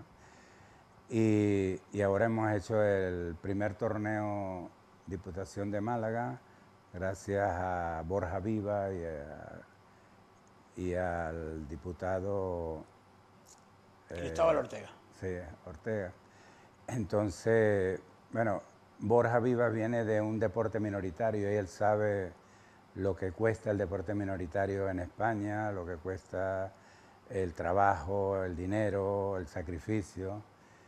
Y, y ahora hemos hecho el primer torneo Diputación de Málaga gracias a Borja Viva y, a, y al diputado... Eh, Cristóbal Ortega. Sí, Ortega. Entonces, bueno, Borja Viva viene de un deporte minoritario y él sabe lo que cuesta el deporte minoritario en España, lo que cuesta el trabajo, el dinero, el sacrificio.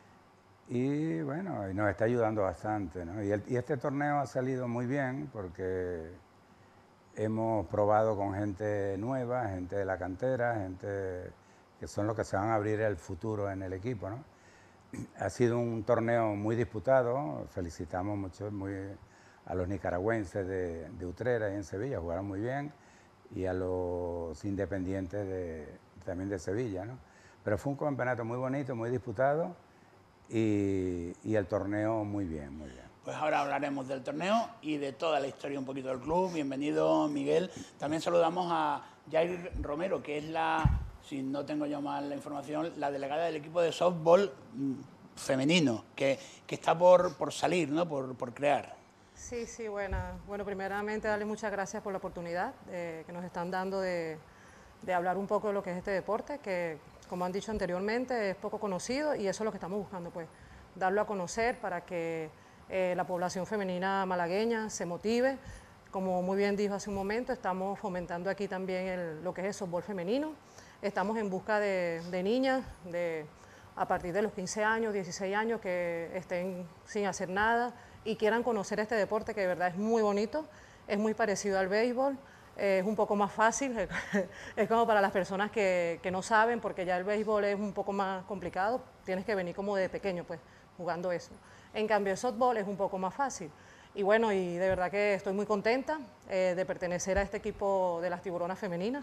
Y bueno, y nos está ayudando bastante, ¿no? Y, el, y este torneo ha salido muy bien porque hemos probado con gente nueva, gente de la cantera, gente que son los que se van a abrir el futuro en el equipo, ¿no? Ha sido un torneo muy disputado, felicitamos mucho muy a los nicaragüenses de, de Utrera y en Sevilla, jugaron muy bien, y a los independientes de, también de Sevilla, ¿no? Pero fue un campeonato muy bonito, muy disputado, y, y el torneo muy bien, muy bien. Pues ahora hablaremos del torneo y de toda la historia un poquito del club. Bienvenido, Miguel. También saludamos a Jair Romero, que es la, si no tengo yo mal la información, la delegada del equipo de softball femenino, que, que está por, por salir, ¿no? por, por crear. Sí, sí, buena. Bueno, primeramente darle muchas gracias por la oportunidad eh, que nos están dando de, de hablar un poco de lo que es este deporte, que como han dicho anteriormente es poco conocido y eso es lo que estamos buscando, pues darlo a conocer para que eh, la población femenina malagueña se motive. Como muy bien dijo hace un momento, estamos fomentando aquí también el, lo que es el softball femenino. Estamos en busca de, de niñas de, a partir de los quince años, dieciséis años, que estén sin hacer nada y quieran conocer este deporte que de verdad es muy bonito, es muy parecido al béisbol, eh, es un poco más fácil, es como para las personas que, que no saben, porque ya el béisbol es un poco más complicado, tienes que venir como de pequeño pues jugando eso. En cambio el softball es un poco más fácil. Y bueno, y de verdad que estoy muy contenta eh, de pertenecer a este equipo de las tiburonas femeninas,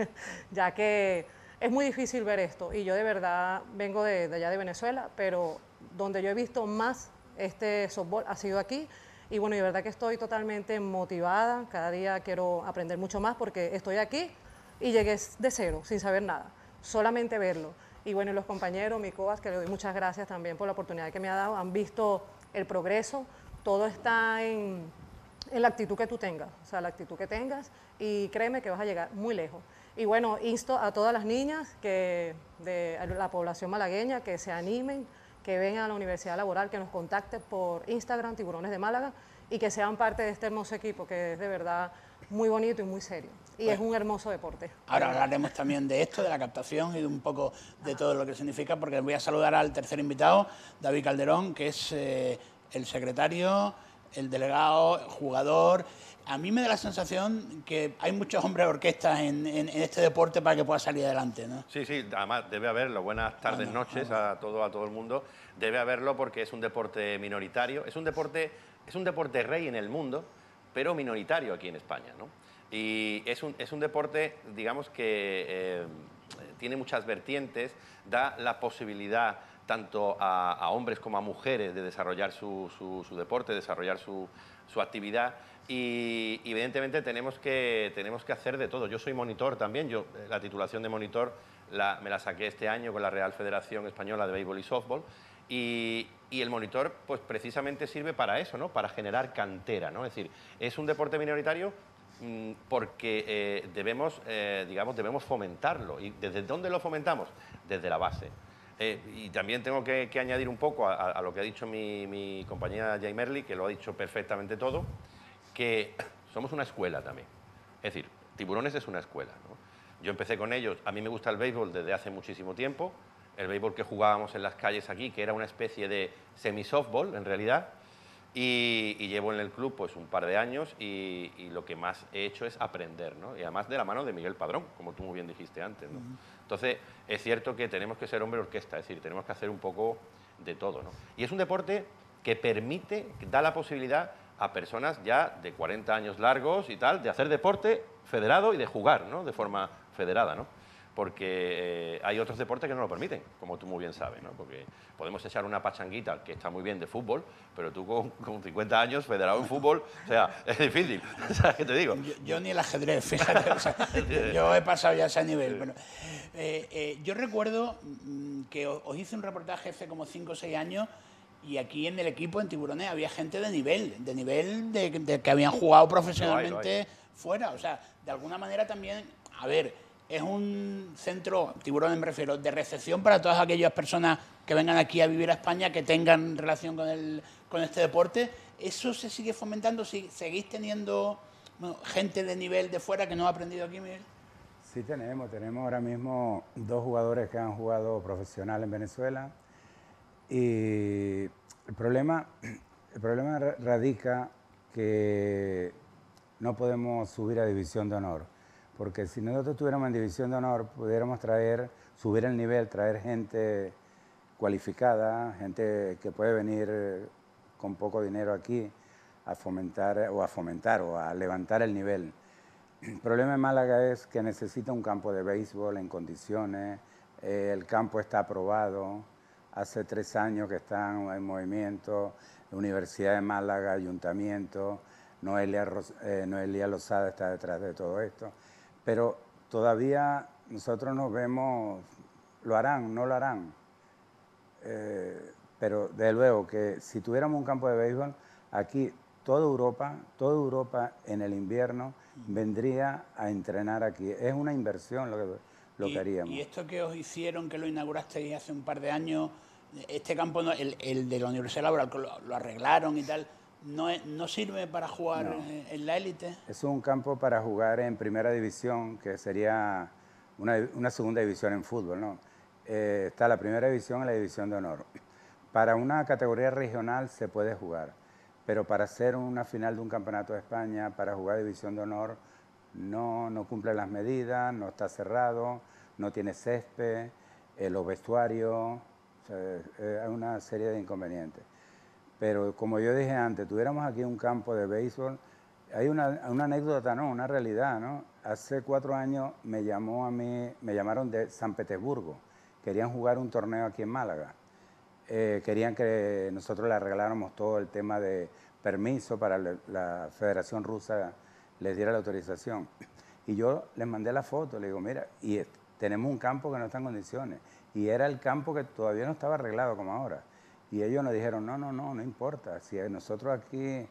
ya que es muy difícil ver esto. Y yo de verdad vengo de, de allá de Venezuela, pero donde yo he visto más este softball ha sido aquí. Y bueno, y de verdad que estoy totalmente motivada, cada día quiero aprender mucho más porque estoy aquí y llegué de cero, sin saber nada, solamente verlo. Y bueno, y los compañeros, mi coas, que le doy muchas gracias también por la oportunidad que me ha dado, han visto el progreso. Todo está en, en la actitud que tú tengas, o sea, la actitud que tengas y créeme que vas a llegar muy lejos. Y bueno, insto a todas las niñas que, de la población malagueña que se animen, que vengan a la Universidad Laboral, que nos contacten por Instagram, Tiburones de Málaga, y que sean parte de este hermoso equipo, que es de verdad muy bonito y muy serio. Y bueno, es un hermoso deporte. Ahora hablaremos también de esto, de la captación y de un poco de todo lo que significa, porque voy a saludar al tercer invitado, David Calderón, que es eh, el secretario, el delegado, el jugador. A mí me da la sensación que hay muchos hombres de orquesta en, en, en este deporte para que pueda salir adelante, ¿no? Sí, sí, además debe haberlo. Buenas tardes, bueno, noches bueno. a todo a todo el mundo. Debe haberlo porque es un deporte minoritario, es un deporte, es un deporte rey en el mundo, pero minoritario aquí en España, ¿no? Y es un, es un deporte, digamos, que eh, tiene muchas vertientes, da la posibilidad tanto a, a hombres como a mujeres de desarrollar su, su, su deporte, desarrollar su, su actividad. Y, y evidentemente tenemos que, tenemos que hacer de todo. Yo soy monitor también, yo la titulación de monitor la, me la saqué este año con la Real Federación Española de Béisbol y Softball, y, y el monitor pues precisamente sirve para eso, ¿no? Para generar cantera, ¿no? Es decir, es un deporte minoritario mmm, porque eh, debemos, eh, digamos, debemos fomentarlo. ¿Y desde dónde lo fomentamos? Desde la base. Eh, y también tengo que, que añadir un poco a, a lo que ha dicho mi, mi compañera Jay Merli, que lo ha dicho perfectamente todo, que somos una escuela también. Es decir, Tiburones es una escuela, ¿no? Yo empecé con ellos, a mí me gusta el béisbol desde hace muchísimo tiempo, el béisbol que jugábamos en las calles aquí, que era una especie de semi-softball en realidad, y, y llevo en el club pues un par de años y, y lo que más he hecho es aprender, ¿no? Y además de la mano de Miguel Padrón, como tú muy bien dijiste antes, ¿no? Uh-huh. Entonces, es cierto que tenemos que ser hombre orquesta, es decir, tenemos que hacer un poco de todo, ¿no? Y es un deporte que permite, que da la posibilidad a personas ya de cuarenta años largos y tal, de hacer deporte federado y de jugar, ¿no? De forma federada, ¿no? Porque eh, hay otros deportes que no lo permiten, como tú muy bien sabes, ¿no? Porque podemos echar una pachanguita, que está muy bien de fútbol, pero tú con, con cincuenta años, federado en fútbol, o sea, es difícil, ¿sabes qué te digo? Yo, yo ni el ajedrez, fíjate, o sea, yo he pasado ya a ese nivel. Bueno, eh, eh, yo recuerdo que os hice un reportaje hace como cinco o seis años Y aquí en el equipo, en Tiburones, había gente de nivel, de nivel de, de que habían jugado profesionalmente Lo hay, lo hay. fuera. O sea, de alguna manera también, a ver, es un centro, Tiburones me refiero, de recepción para todas aquellas personas que vengan aquí a vivir a España, que tengan relación con, el, con este deporte. ¿Eso se sigue fomentando? ¿Seguís teniendo bueno, gente de nivel de fuera que no ha aprendido aquí, Miguel? Sí tenemos, tenemos ahora mismo dos jugadores que han jugado profesional en Venezuela y el problema, el problema radica que no podemos subir a División de Honor, porque si nosotros estuviéramos en División de Honor pudiéramos traer, subir el nivel, traer gente cualificada, gente que puede venir con poco dinero aquí a fomentar o a fomentar o a levantar el nivel. El problema de Málaga es que necesita un campo de béisbol en condiciones, eh, el campo está aprobado, hace tres años que están en movimiento, Universidad de Málaga, Ayuntamiento, Noelia, Ros eh, Noelia Lozada está detrás de todo esto, pero todavía nosotros nos vemos, lo harán, no lo harán, eh, pero desde luego que si tuviéramos un campo de béisbol, aquí toda Europa, toda Europa en el invierno vendría a entrenar aquí. Es una inversión lo que, lo y, que haríamos. Y esto que os hicieron, que lo inaugurasteis hace un par de años, este campo, no, el, el de la Universidad Laboral, que lo, lo arreglaron y tal, ¿no, es, no sirve para jugar No. en, en la élite? Es un campo para jugar en primera división, que sería una, una segunda división en fútbol, ¿no? Eh, está la primera división y la división de honor. Para una categoría regional se puede jugar, pero para hacer una final de un campeonato de España, para jugar división de honor, no, no cumple las medidas, no está cerrado, no tiene césped, eh, los vestuarios, o sea, eh, hay una serie de inconvenientes. Pero como yo dije antes, tuviéramos aquí un campo de béisbol, hay una, una anécdota, no, una realidad, ¿no? Hace cuatro años me llamó a mí, me llamaron de San Petersburgo, querían jugar un torneo aquí en Málaga. Eh, querían que nosotros le arregláramos todo el tema de permiso para la, la Federación Rusa les diera la autorización. Y yo les mandé la foto, le digo, mira, y tenemos un campo que no está en condiciones. Y era el campo que todavía no estaba arreglado como ahora. Y ellos nos dijeron, no, no, no, no importa. Si nosotros aquí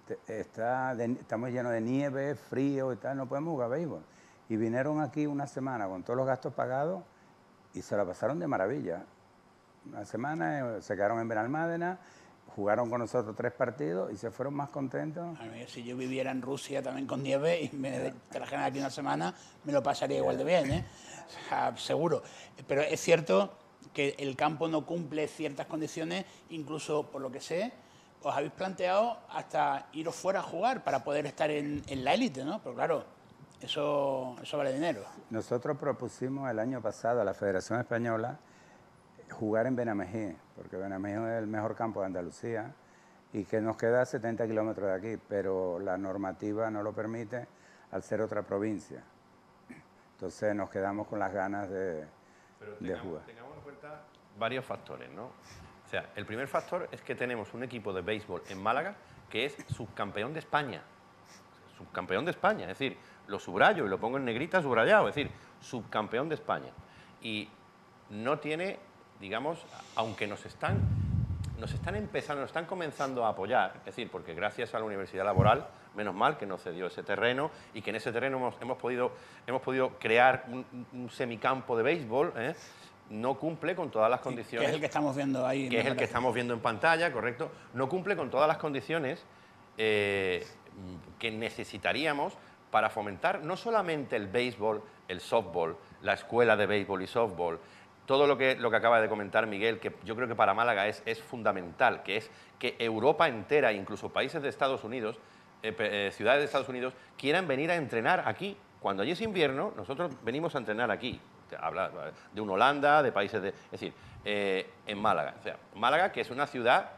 está de, estamos llenos de nieve, frío y tal, no podemos jugar béisbol. Y vinieron aquí una semana con todos los gastos pagados y se la pasaron de maravilla. Una semana, se quedaron en Benalmádena, jugaron con nosotros tres partidos y se fueron más contentos. A mí, si yo viviera en Rusia también con nieve y me trajeran aquí una semana, me lo pasaría igual de bien, ¿eh? O sea, seguro. Pero es cierto que el campo no cumple ciertas condiciones, incluso por lo que sé, os habéis planteado hasta iros fuera a jugar para poder estar en, en la élite, ¿no? Pero claro, eso, eso vale dinero. Nosotros propusimos el año pasado a la Federación Española jugar en Benamejí, porque Benamejí es el mejor campo de Andalucía y que nos queda a setenta kilómetros de aquí, pero la normativa no lo permite al ser otra provincia. Entonces nos quedamos con las ganas de, pero de tengamos, jugar. Tengamos en cuenta varios factores, ¿no? O sea, el primer factor es que tenemos un equipo de béisbol en Málaga que es subcampeón de España. Subcampeón de España, es decir, lo subrayo y lo pongo en negrita subrayado, es decir, subcampeón de España. Y no tiene, digamos, aunque nos están, nos están empezando, nos están comenzando a apoyar, es decir, porque gracias a la Universidad Laboral, menos mal que nos cedió ese terreno y que en ese terreno hemos, hemos, podido, hemos podido crear un, un semicampo de béisbol, ¿eh? No cumple con todas las condiciones. Que es el que estamos viendo ahí. Que es el que estamos viendo en pantalla, correcto. No cumple con todas las condiciones eh, que necesitaríamos para fomentar no solamente el béisbol, el softball, la escuela de béisbol y softball, todo lo que, lo que acaba de comentar Miguel, que yo creo que para Málaga es, es fundamental, que es que Europa entera, incluso países de Estados Unidos, eh, eh, ciudades de Estados Unidos, quieran venir a entrenar aquí. Cuando allí es invierno, nosotros venimos a entrenar aquí. Habla de un Holanda, de países de... Es decir, eh, en Málaga. O sea, Málaga, que es una ciudad,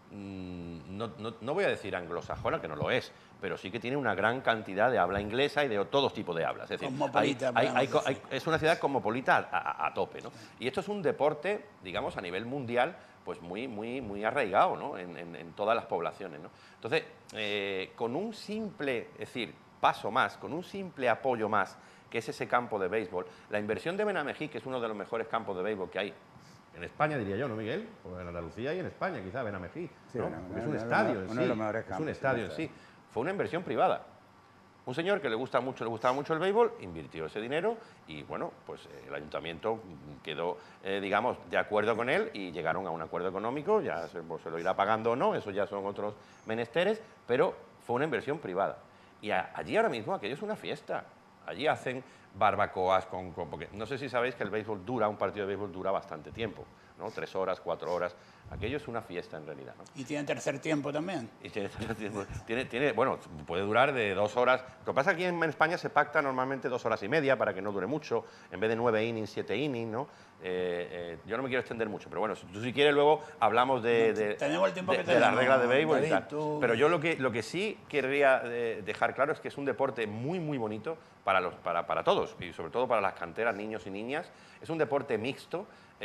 mmm, no, no, no voy a decir anglosajona, que no lo es, pero sí que tiene una gran cantidad de habla inglesa y de todo tipo de hablas. Es decir, cosmopolita, hay, hay, hay, hay, es una ciudad cosmopolita a, a, a tope, ¿no? Y esto es un deporte, digamos, a nivel mundial, pues muy, muy, muy arraigado, ¿no? en, en, en todas las poblaciones, ¿no? Entonces, eh, con un simple, es decir, paso más, con un simple apoyo más, que es ese campo de béisbol, la inversión de Benamejí, que es uno de los mejores campos de béisbol que hay en España, diría yo, ¿no, Miguel? Pues en Andalucía y en España, quizá, Benamejí, Sí, ¿no? bueno, Porque es uno un de los estadio mejores- en uno sí, de los mejores es un campos, estadio en sí. Fue una inversión privada. Un señor que le gusta mucho, le gustaba mucho el béisbol, invirtió ese dinero y, bueno, pues eh, el ayuntamiento quedó, eh, digamos, de acuerdo con él y llegaron a un acuerdo económico, ya se, pues, se lo irá pagando o no, eso ya son otros menesteres, pero fue una inversión privada. Y a, allí ahora mismo aquello es una fiesta. Allí hacen barbacoas con, con... Porque no sé si sabéis que el béisbol dura, un partido de béisbol dura bastante tiempo, ¿no? Tres horas, cuatro horas. Aquello es una fiesta en realidad, ¿no? Y tiene tercer tiempo también. Y tiene, tiene, tiene, tiene, bueno, puede durar de dos horas. Lo que pasa es que aquí en España se pacta normalmente dos horas y media para que no dure mucho, en vez de nueve innings, siete innings, ¿no? Eh, eh, yo no me quiero extender mucho, pero bueno, si tú si quieres luego hablamos de, de, Tenemos el tiempo de, que de tenemos, las reglas de béisbol David, y tal. tú- Pero yo lo que, lo que sí querría eh, dejar claro es que es un deporte muy, muy bonito para, los, para, para todos, y sobre todo para las canteras, niños y niñas. Es un deporte mixto,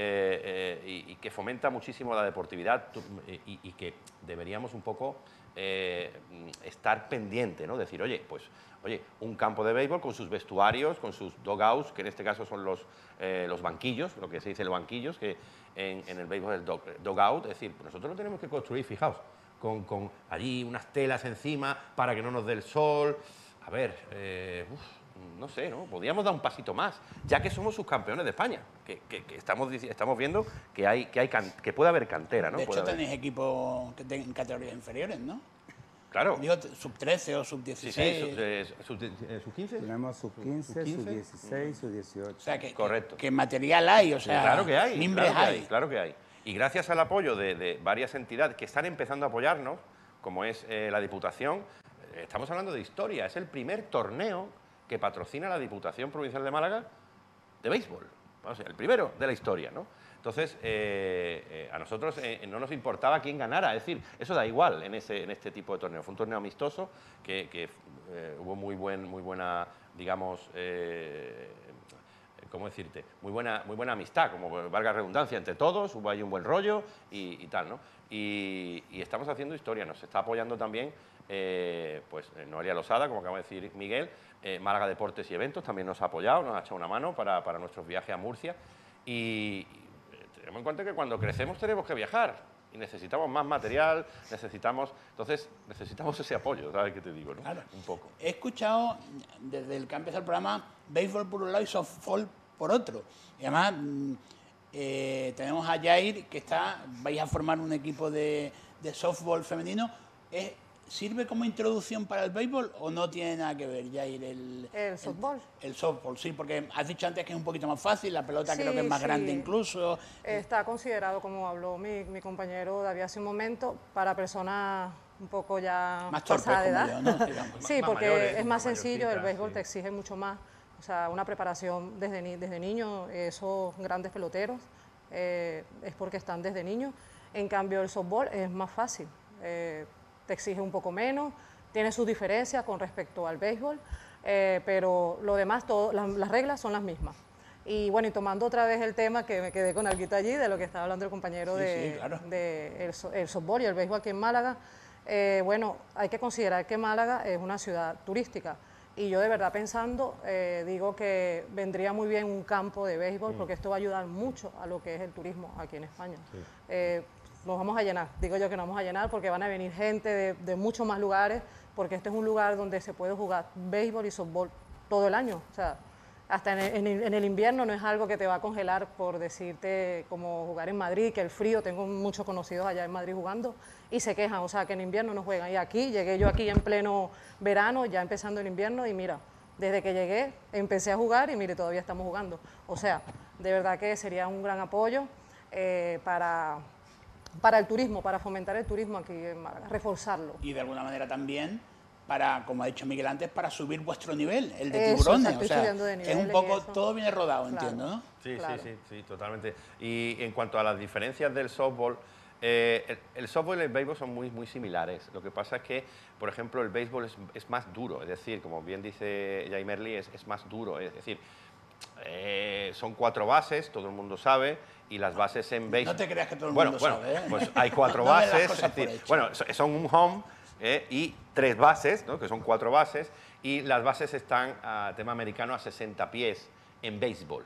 eh, eh, y, y que fomenta muchísimo la deportividad tu- y, y que deberíamos un poco eh, estar pendiente, ¿no? Decir, oye, pues oye, un campo de béisbol con sus vestuarios, con sus dugouts, que en este caso son los, eh, los banquillos, lo que se dice los banquillos, que en, en el béisbol es el dog- dugout, es decir, nosotros lo tenemos que construir, fijaos, con, con allí unas telas encima para que no nos dé el sol. A ver, eh, uf, no sé, ¿no? Podríamos dar un pasito más, ya que somos subcampeones de España, que, que- que estamos, dici- estamos viendo que, hay, que, hay can- que puede haber cantera, ¿no? De Puede hecho, haber- tenéis equipos que tengan categorías inferiores, ¿no? Claro. Digo, sub trece o sub Sí, dieciséis. sí, sub, eh, sub, eh, sub quince. Tenemos sub quince, Sub quince. sub dieciséis, sub dieciocho. O sea, que, Correcto. que material hay, o Sí, sea, claro que hay, mimbres claro que hay. hay, claro que hay. Y gracias al apoyo de, de varias entidades que están empezando a apoyarnos, como es eh, la Diputación, eh, estamos hablando de historia, es el primer torneo que patrocina la Diputación Provincial de Málaga de béisbol, o sea, el primero de la historia, ¿no? Entonces, eh, eh, a nosotros eh, no nos importaba quién ganara, es decir, eso da igual en, ese, en este tipo de torneo. Fue un torneo amistoso que, que eh, hubo muy, buen, muy buena, digamos, eh, ¿cómo decirte? Muy buena, muy buena amistad, como valga redundancia, entre todos, hubo ahí un buen rollo y, y tal, ¿no? Y, y estamos haciendo historia, nos está apoyando también eh, pues, eh, Noelia Losada, como acaba de decir Miguel, eh, Málaga Deportes y Eventos también nos ha apoyado, nos ha echado una mano para, para nuestros viajes a Murcia y, y eh, tenemos en cuenta que cuando crecemos tenemos que viajar y necesitamos más material, necesitamos, entonces necesitamos ese apoyo, ¿sabes qué te digo? ¿no? Claro. Un poco. He escuchado, desde el que ha empezado el programa, béisbol por un lado y softball por otro. Y además, mm, eh, tenemos a Jair, que está, vais a formar un equipo de, de softball femenino. ¿Es, ¿Sirve como introducción para el béisbol o no tiene nada que ver, Jair? El, ¿El softball? El, el softball, sí, porque has dicho antes que es un poquito más fácil, la pelota Sí, creo que es más sí. grande incluso. Está considerado, como habló mi, mi compañero David hace un momento, para personas un poco ya Más torpes pasadas de como edad. yo, ¿no? Digamos. Sí, Más porque mayores, es más más sencillo, el mayorcitas, béisbol sí. te exige mucho más. O sea, una preparación desde, ni- desde niño, esos grandes peloteros, eh, es porque están desde niños. En cambio, el softball es más fácil, eh, te exige un poco menos, tiene sus diferencias con respecto al béisbol, eh, pero lo demás, todo, las, las reglas son las mismas. Y bueno, y tomando otra vez el tema que me quedé con alguito allí, de lo que estaba hablando el compañero Sí, de, sí, claro. de el, so- el softball y el béisbol aquí en Málaga, eh, bueno, hay que considerar que Málaga es una ciudad turística. Y yo de verdad pensando, eh, digo que vendría muy bien un campo de béisbol, Mm. porque esto va a ayudar mucho a lo que es el turismo aquí en España. Sí. Eh, nos vamos a llenar, digo yo que nos vamos a llenar porque van a venir gente de, de muchos más lugares, porque este es un lugar donde se puede jugar béisbol y softball todo el año. O sea, hasta en el, en el- en el invierno no es algo que te va a congelar, por decirte, como jugar en Madrid, que el frío, tengo muchos conocidos allá en Madrid jugando y se quejan, o sea, que en invierno no juegan. Y aquí, llegué yo aquí en pleno verano, ya empezando el invierno, y mira, desde que llegué empecé a jugar y mire, todavía estamos jugando. O sea, de verdad que sería un gran apoyo eh, para, para el turismo, para fomentar el turismo aquí en Málaga, reforzarlo. Y de alguna manera también para, como ha dicho Miguel antes, para subir vuestro nivel, el de Eso, tiburones. exacto, O sea, subiendo de es nivel un y poco, eso. todo viene rodado, Claro. entiendo, ¿no? Sí, Claro. sí, sí, sí, totalmente. Y en cuanto a las diferencias del softball, eh, el, el softball y el béisbol son muy, muy similares. Lo que pasa es que, por ejemplo, el béisbol es, es más duro, es decir, como bien dice Jaime Lee, es, es más duro, es decir, eh, son cuatro bases, todo el mundo sabe, y las bases en béisbol... No te creas que todo el bueno, mundo bueno, sabe, ¿eh? pues hay cuatro No des las bases, cosas es decir, por hecho. bueno, so- son un home eh, y tres bases, ¿no? Que son cuatro bases, y las bases están, a tema americano, a sesenta pies en béisbol.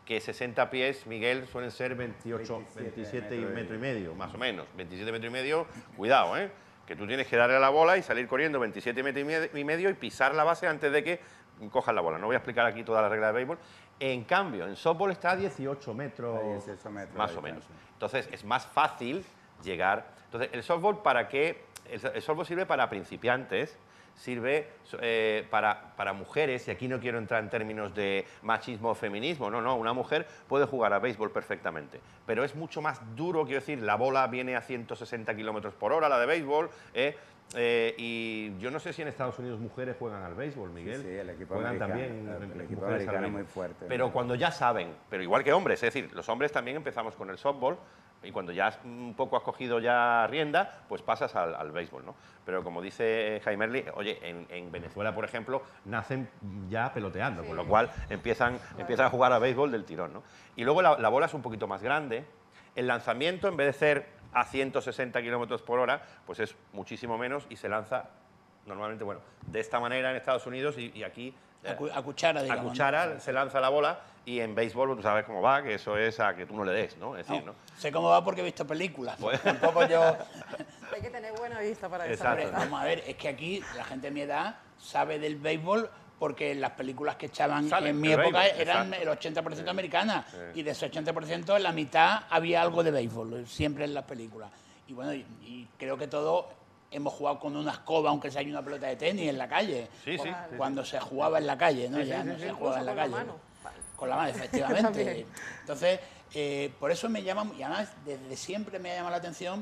que sesenta pies, Miguel, suelen ser veintiocho, veintisiete y metro y medio, más o menos. veintisiete metros y medio, cuidado, ¿eh? Que tú tienes que darle a la bola y salir corriendo veintisiete metros y medio y pisar la base antes de que cojas la bola. No voy a explicar aquí toda la regla de béisbol. En cambio, en softball está a dieciocho metros, dieciocho metros más o menos. Entonces, es más fácil llegar. Entonces, el softball, ¿para qué? El, el softball sirve para principiantes, sirve eh, para, para mujeres, y aquí no quiero entrar en términos de machismo o feminismo, no, no, una mujer puede jugar a béisbol perfectamente, pero es mucho más duro, quiero decir, la bola viene a ciento sesenta kilómetros por hora, la de béisbol, eh, eh, y yo no sé si en Estados Unidos mujeres juegan al béisbol, Miguel. Sí, sí, el equipo juegan americano, también, el equipo mujeres americano al es muy béisbol. fuerte. Pero cuando ya saben, pero igual que hombres, es decir, los hombres también empezamos con el softball, y cuando ya has un poco has cogido ya rienda, pues pasas al, al béisbol, ¿no? Pero como dice Jaime Erli, oye, en, en Venezuela, por ejemplo, nacen ya peloteando, sí. Con lo cual empiezan, empiezan a jugar a béisbol del tirón, ¿no? Y luego la, la bola es un poquito más grande, el lanzamiento, en vez de ser a ciento sesenta kilómetros por hora, pues es muchísimo menos y se lanza normalmente, bueno, de esta manera en Estados Unidos y, y aquí... A, cu a cuchara, digamos. A cuchara, ¿no? Se lanza la bola y en béisbol tú sabes cómo va, que eso es a que tú no le des, ¿no? Es decir, no, ¿no? Sé cómo va porque he visto películas. Pues... Tampoco yo... Hay que tener buena vista para eso. Vamos a ver, es que aquí la gente de mi edad sabe del béisbol porque las películas que echaban Sale, en mi el época béisbol, eran exacto. el ochenta por ciento americanas Sí. y de ese ochenta por ciento en la mitad había algo de béisbol, siempre en las películas. Y bueno, y, y creo que todos hemos jugado con una escoba, aunque sea una pelota de tenis en la calle. Sí, sí, cuando sí, se jugaba en la calle, ¿no? Sí, sí, ya sí, no sí. se jugaba en la calle. Con la mano. Con la mano, efectivamente. Entonces, eh, por eso me llama, y además desde siempre me ha llamado la atención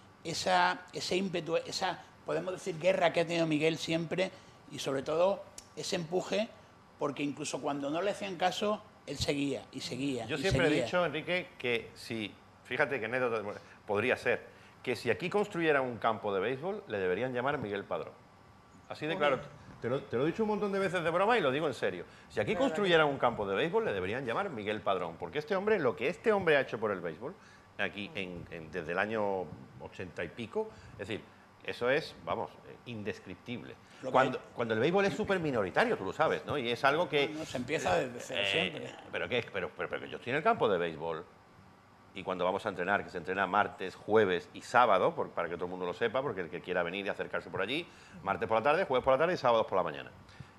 esa, ese ímpetu, esa, podemos decir, guerra que ha tenido Miguel siempre y sobre todo ese empuje, porque incluso cuando no le hacían caso, él seguía y seguía. Yo y siempre seguía. he dicho, Enrique, que si, fíjate que anécdota podría ser, que si aquí construyeran un campo de béisbol, le deberían llamar Miguel Padrón. Así de Muy claro. bien. Te lo, te lo he dicho un montón de veces de broma y lo digo en serio. Si aquí construyeran un campo de béisbol, le deberían llamar Miguel Padrón, porque este hombre, lo que este hombre ha hecho por el béisbol, aquí en, en, desde el año ochenta y pico, es decir, eso es, vamos, indescriptible. Cuando, cuando el béisbol es súper minoritario, tú lo sabes, ¿no? Y es algo que... No, se empieza desde cero eh, siempre. Pero, ¿qué? Pero, pero, pero yo estoy en el campo de béisbol y cuando vamos a entrenar, que se entrena martes, jueves y sábado, por, para que todo el mundo lo sepa, porque el que quiera venir y acercarse por allí, martes por la tarde, jueves por la tarde y sábados por la mañana.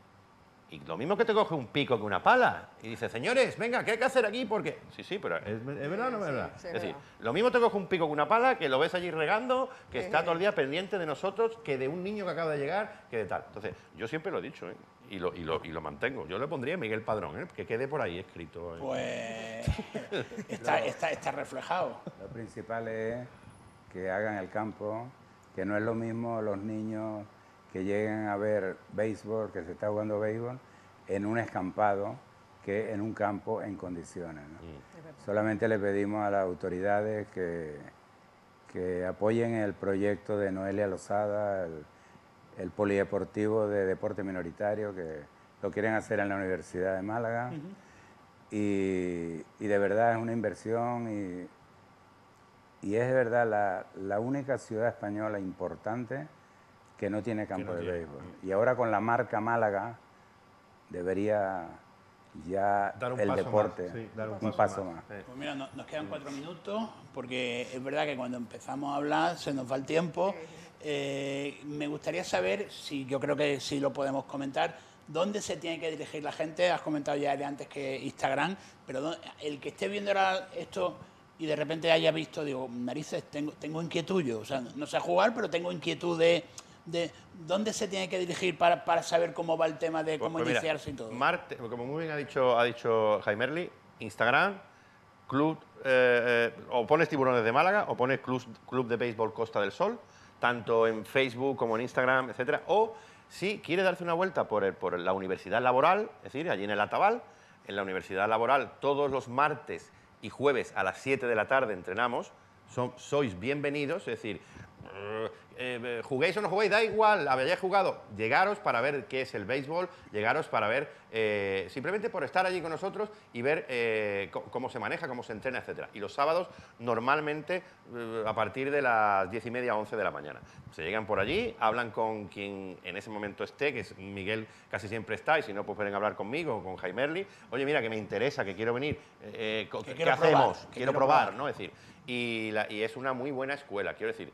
Y lo mismo que te coge un pico que una pala y dice, señores, venga, ¿qué hay que hacer aquí? Porque sí, sí, pero ¿es, es verdad o no es verdad? Sí, sí, es es decir, verdad. lo mismo te coge un pico que una pala, que lo ves allí regando, que Sí, está sí. todo el día pendiente de nosotros, que de un niño que acaba de llegar, que de tal. Entonces, yo siempre lo he dicho, ¿eh? y, lo, y, lo, y lo mantengo. Yo le pondría Miguel Padrón, ¿eh? Que quede por ahí escrito. ¿eh? Pues está, está, está reflejado. Lo principal es que hagan el campo, que no es lo mismo los niños que lleguen a ver béisbol, que se está jugando béisbol, en un escampado que en un campo en condiciones, ¿no? Mm. Solamente le pedimos a las autoridades que, que apoyen el proyecto de Noelia Lozada, el, el polideportivo de deporte minoritario, que lo quieren hacer en la Universidad de Málaga. Uh-huh. y, y de verdad es una inversión y, y es de verdad la, la única ciudad española importante que no tiene campo no de tiene. béisbol. Y ahora con la marca Málaga debería ya Dar un el paso deporte más, sí, dar un un paso paso más. más. Eh. Pues mira, no- nos quedan cuatro minutos, porque es verdad que cuando empezamos a hablar se nos va el tiempo. Eh, me gustaría saber, si yo creo que sí lo podemos comentar, dónde se tiene que dirigir la gente. Has comentado ya de antes que Instagram, pero dó- el que esté viendo ahora esto y de repente haya visto, digo, narices, tengo, tengo inquietud yo. O sea, no sé jugar, pero tengo inquietud de, de dónde se tiene que dirigir para, para saber cómo va el tema de Pues- cómo pues mira, iniciarse y todo. Marte, como muy bien ha dicho, ha dicho Jaime Erli, Instagram, club, eh, eh, o pones Tiburones de Málaga o pones Club, Club de Béisbol Costa del Sol, tanto en Facebook como en Instagram, etcétera. O si quiere darse una vuelta por, el- por la Universidad Laboral, es decir, allí en el Atabal, en la Universidad Laboral todos los martes y jueves a las siete de la tarde entrenamos, son, sois bienvenidos, es decir, eh, eh, juguéis o no juguéis, da igual, habéis jugado, llegaros para ver qué es el béisbol, llegaros para ver, eh, simplemente por estar allí con nosotros y ver eh, cómo se maneja, cómo se entrena, etcétera. Y los sábados, normalmente, eh, a partir de las diez y media, once de la mañana. Se llegan por allí, hablan con quien en ese momento esté, que es Miguel casi siempre está, y si no, pues pueden hablar conmigo, con Jaime Erli. Oye, mira, que me interesa, que quiero venir, eh, ¿qué, ¿qué hacemos? Quiero, quiero probar, probar, ¿no? Es decir, y, la, y es una muy buena escuela, quiero decir.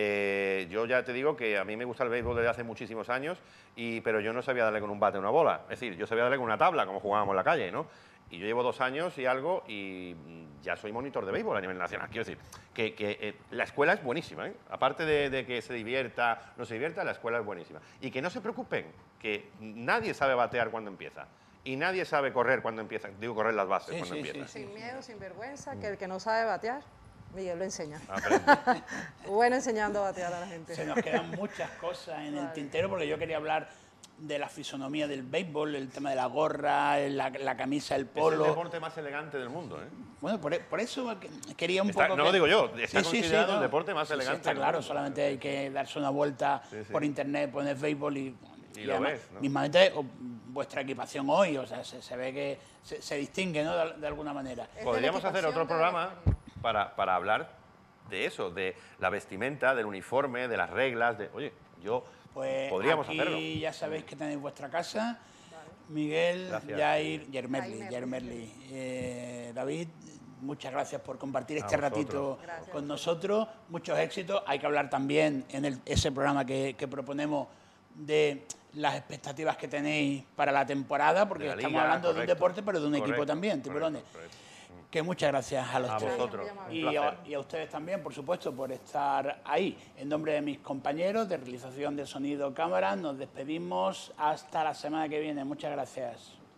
Eh, yo ya te digo que a mí me gusta el béisbol desde hace muchísimos años, y, pero yo no sabía darle con un bate a una bola. Es decir, yo sabía darle con una tabla, como jugábamos en la calle, ¿no? Y yo llevo dos años y algo y ya soy monitor de béisbol a nivel nacional. Quiero decir, que, que eh, la escuela es buenísima, ¿eh? Aparte de, de que se divierta, no se divierta, la escuela es buenísima. Y que no se preocupen, que nadie sabe batear cuando empieza. Y nadie sabe correr cuando empieza. Digo, correr las bases sí, cuando sí, empieza. Sí. Sin miedo, sin vergüenza, que el que no sabe batear, Miguel lo enseña. Aprende. Bueno, enseñando a batear a la gente. Se nos quedan muchas cosas en vale. el tintero, porque yo quería hablar de la fisonomía del béisbol, el tema de la gorra, la, la camisa, el polo. Es el deporte más elegante del mundo, ¿eh? Bueno, por, por eso quería un está, poco... No que... lo digo yo, está sí, considerado sí, sí, no. el deporte más sí, elegante. Sí, está claro, mundo. Solamente hay que darse una vuelta sí, sí. por internet, poner béisbol y... Y, y lo además, ves, ¿no? Mismamente vuestra equipación hoy, o sea, se, se ve que se, se distingue, ¿no? De, de alguna manera. Podríamos hacer otro programa para, para hablar de eso, de la vestimenta, del uniforme, de las reglas, de... Oye, yo... Pues podríamos aquí hacerlo. Ya sabéis que tenéis vuestra casa. Miguel, gracias. Jair, Yermerli, Yermerli. Eh, David, muchas gracias por compartir este ratito gracias. con nosotros. Muchos éxitos. Hay que hablar también en el, ese programa que, que proponemos de las expectativas que tenéis para la temporada, porque la estamos liga, hablando correcto. de un deporte, pero de un correcto, equipo también, tiburones. Correcto, correcto. Que muchas gracias a los a tres. Vosotros. Y, a, y a ustedes también, por supuesto, por estar ahí. En nombre de mis compañeros de realización de sonido cámara, nos despedimos hasta la semana que viene. Muchas gracias.